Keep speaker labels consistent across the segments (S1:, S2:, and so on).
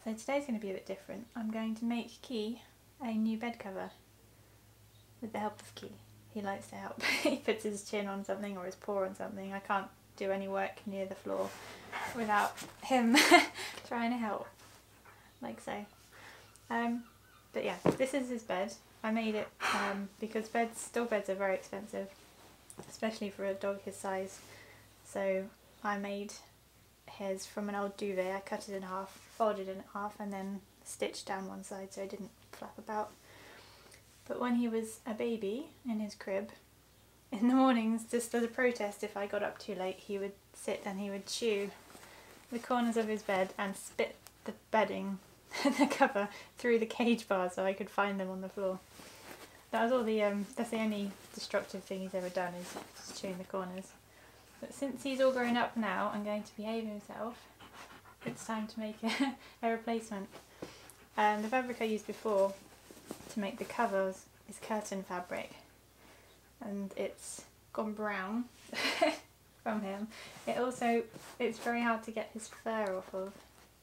S1: So today's going to be a bit different. I'm going to make Key a new bed cover with the help of Key. He likes to help. He puts his chin on something or his paw on something. I can't do any work near the floor without him trying to help, like so. But yeah, this is his bed. I made it because store beds are very expensive, especially for a dog his size. So I made his from an old duvet. I cut it in half, folded it in half, and then stitched down one side so it didn't flap about. But when he was a baby in his crib, in the mornings, just as a protest, if I got up too late, he would sit and he would chew the corners of his bed and spit the bedding, the cover, through the cage bars so I could find them on the floor. That was all that's the only destructive thing he's ever done, is just chewing the corners. But since he's all grown up now and going to behave himself, it's time to make a replacement. The fabric I used before to make the covers is curtain fabric, and it's gone brown from him. It's very hard to get his fur off of,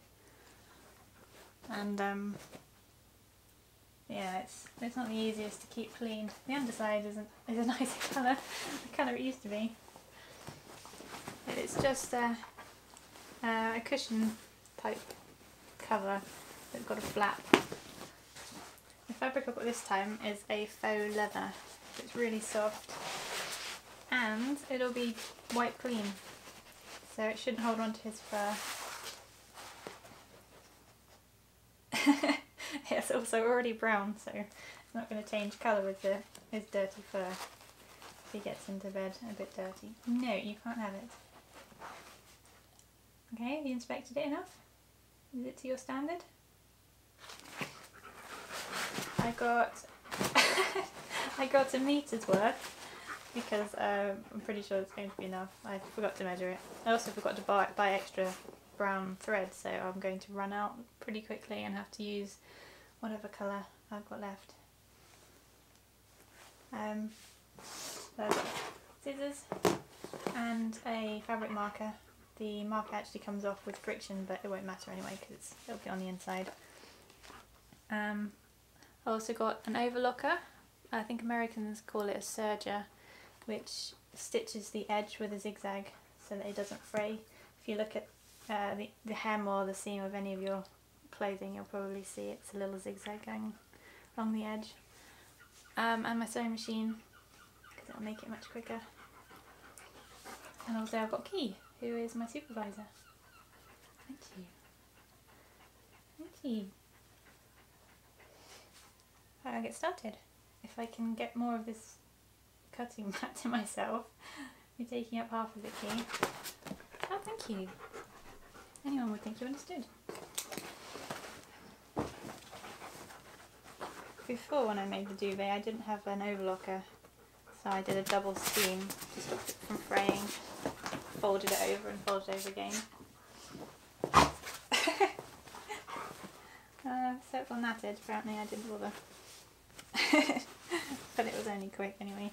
S1: and yeah, it's not the easiest to keep clean. The underside is a nicer colour, the colour it used to be. It's just a cushion type cover that's got a flap. The fabric I've got this time is a faux leather. It's really soft and it'll be wipe clean, so it shouldn't hold on to his fur. It's also already brown, so it's not going to change colour with his dirty fur if he gets into bed a bit dirty. No, you can't have it. Okay, have you inspected it enough? Is it to your standard? I got a meter's worth because I'm pretty sure it's going to be enough. I forgot to measure it. I also forgot to buy extra brown thread, so I'm going to run out pretty quickly and have to use whatever colour I've got left. So I've got scissors and a fabric marker. The marker actually comes off with friction, but it won't matter anyway because it'll be on the inside. I also got an overlocker. I think Americans call it a serger, which stitches the edge with a zigzag so that it doesn't fray. If you look at the hem or the seam of any of your clothing, you'll probably see it's a little zigzag going along the edge. And my sewing machine, because it'll make it much quicker. And also I've got Key, who is my supervisor. Thank you. Thank you. I'll get started. If I can get more of this cutting back to myself, you're taking up half of it, Key. Oh, thank you. Anyone would think you understood. Before, when I made the duvet, I didn't have an overlocker, so I did a double seam to stop it from fraying. Folded it over and folded it over again. So it's all knatted. Apparently I didn't bother. But it was only quick anyway.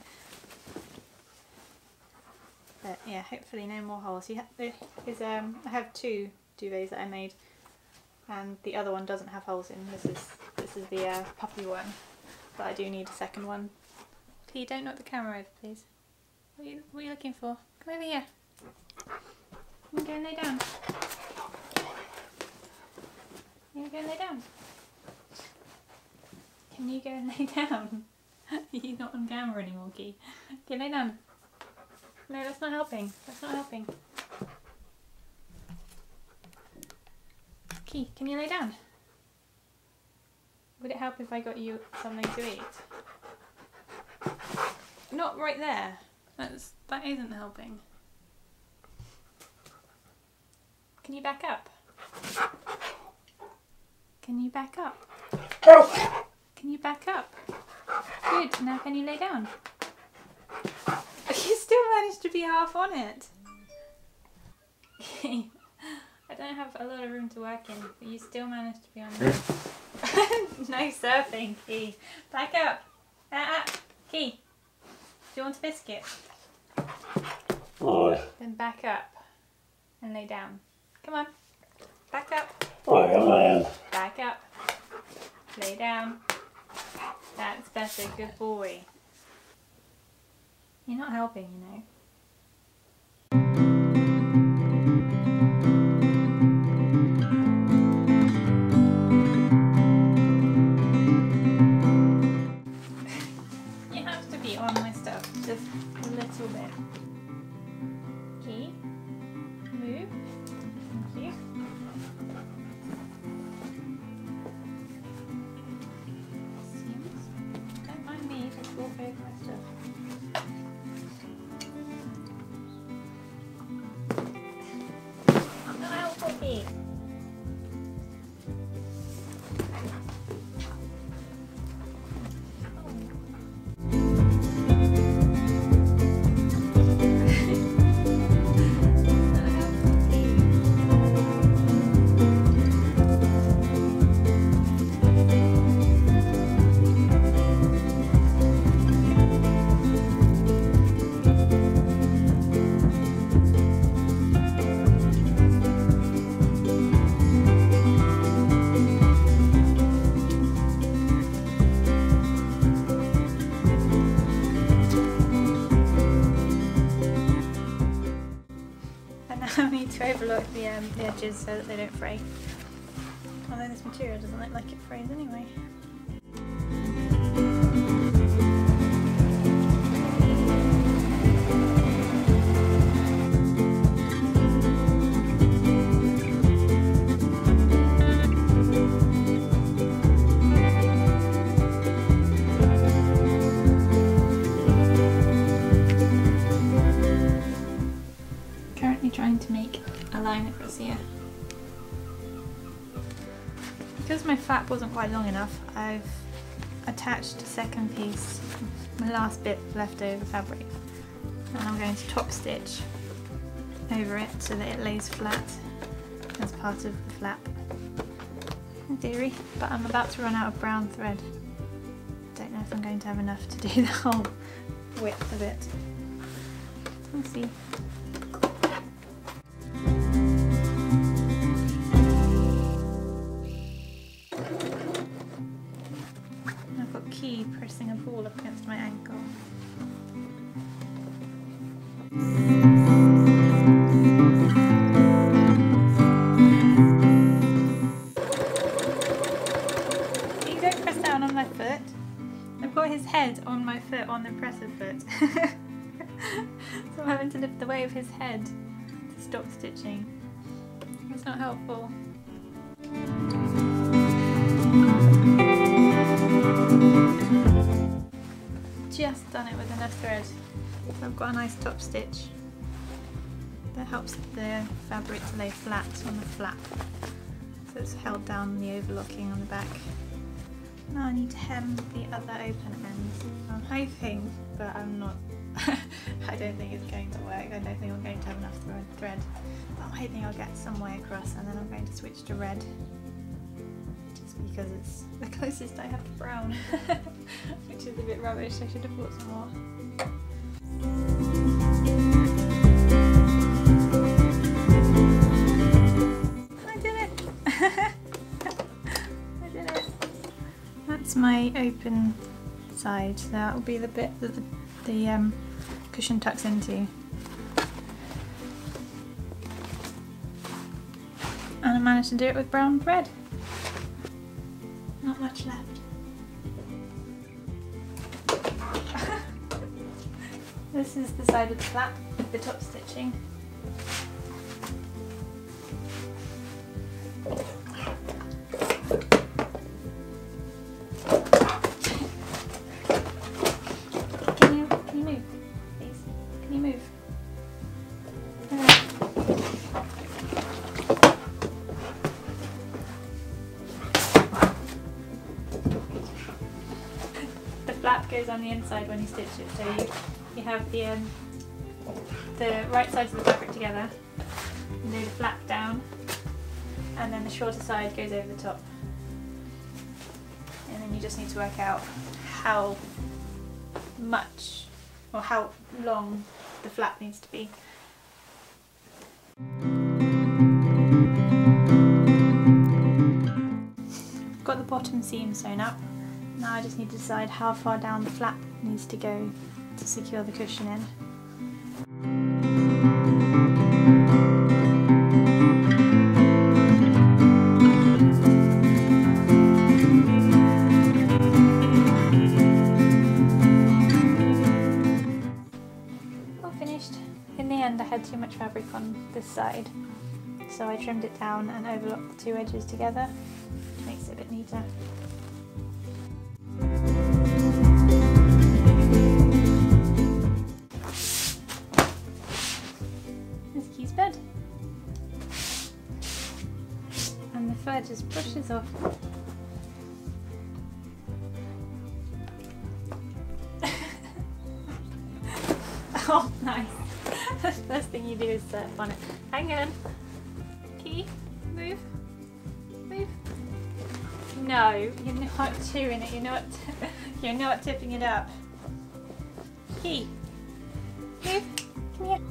S1: But yeah, hopefully no more holes. I have two duvets that I made, and the other one doesn't have holes in. This is the puppy one, but I do need a second one. Please don't knock the camera over, please. What are you looking for? Come over here. You go and lay down. You go and lay down. Can you go and lay down? You're not on camera anymore, Key. Okay, lay down. No, that's not helping. That's not helping. Key, can you lay down? Would it help if I got you something to eat? Not right there. That isn't helping. Can you back up? Can you back up? Can you back up? Good, now can you lay down? You still managed to be half on it. I don't have a lot of room to work in, but you still managed to be on it. No surfing, Key. Back up. Key. Do you want a biscuit?
S2: Aye.
S1: Then back up and lay down. Come on. Back up.
S2: I am.
S1: Stay down. That's better, good boy. You're not helping, you know. You have to be on my stuff just a little bit. Key, move. Thank you. Don't mind me if I walk over my stuff. I'm not helpful, Key. I need to overlock the edges so that they don't fray. Although this material doesn't look like it frays anyway. Trying to make a line across here. Because my flap wasn't quite long enough, I've attached a second piece, my last bit left over fabric, and I'm going to top stitch over it so that it lays flat as part of the flap, in theory, but I'm about to run out of brown thread. Don't know if I'm going to have enough to do the whole width of it. We'll see. Key pressing a ball up against my ankle. You don't press down on my foot. I've got his head on my foot on the presser foot. So I'm having to lift the weight of his head to stop stitching. It's not helpful. Just done it with enough thread. So I've got a nice top stitch that helps the fabric to lay flat on the flap. So it's held down the overlocking on the back. Now I need to hem the other open end. I'm hoping, but I'm not. I don't think it's going to work. I don't think I'm going to have enough thread. But I'm hoping I'll get some way across, and then I'm going to switch to red. Because it's the closest I have to brown, which is a bit rubbish. I should have bought some more. I did it! I did it! That's my open side. That will be the bit that the cushion tucks into. And I managed to do it with brown thread. Not much left. This is the side of the flap with the top stitching. Can you move, please? Can you move? Flap goes on the inside when you stitch it, so you have the right sides of the fabric together, you lay the flap down, and then the shorter side goes over the top, and then you just need to work out how much or how long the flap needs to be. bottom seam sewn up. Now I just need to decide how far down the flap needs to go to secure the cushion in. All finished. In the end I had too much fabric on this side, so I trimmed it down and overlocked the two edges together, which makes it a bit neater. There's Key's bed. And the fur just brushes off. Oh, nice. The first thing you do is surf on it. Hang on. Key, move. Move. No, you're not doing it. You're not tipping it up. Key, move. Come here.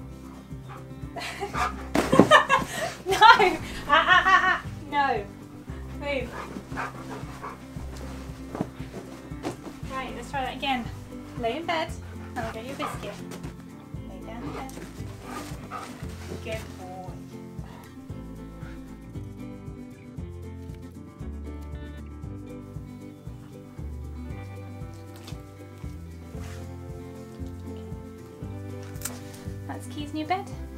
S1: No. No. Move. Right, let's try that again. Lay in bed and I'll get you a biscuit. Lay down in bed. Good boy. That's Key's new bed.